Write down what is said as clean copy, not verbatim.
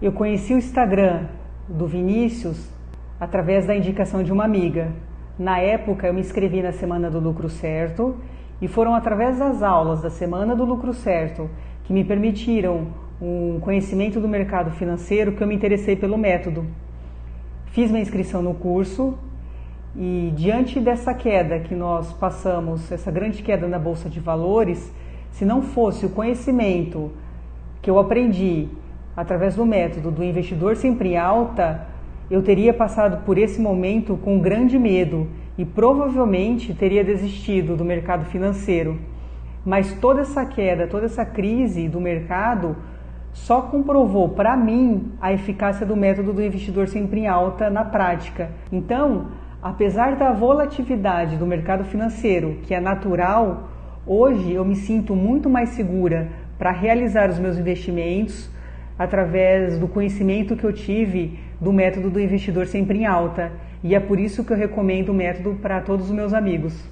Eu conheci o Instagram do Vinícius através da indicação de uma amiga. Na época eu me inscrevi na Semana do Lucro Certo e foram através das aulas da Semana do Lucro Certo que me permitiram um conhecimento do mercado financeiro que eu me interessei pelo método. Fiz minha inscrição no curso e diante dessa queda que nós passamos, essa grande queda na Bolsa de Valores, se não fosse o conhecimento que eu aprendi através do método do investidor sempre em alta, eu teria passado por esse momento com grande medo e provavelmente teria desistido do mercado financeiro. Mas toda essa queda, toda essa crise do mercado só comprovou para mim a eficácia do método do investidor sempre em alta na prática. Então, apesar da volatilidade do mercado financeiro, que é natural, hoje eu me sinto muito mais segura para realizar os meus investimentos através do conhecimento que eu tive do método do investidor sempre em alta. E é por isso que eu recomendo o método para todos os meus amigos.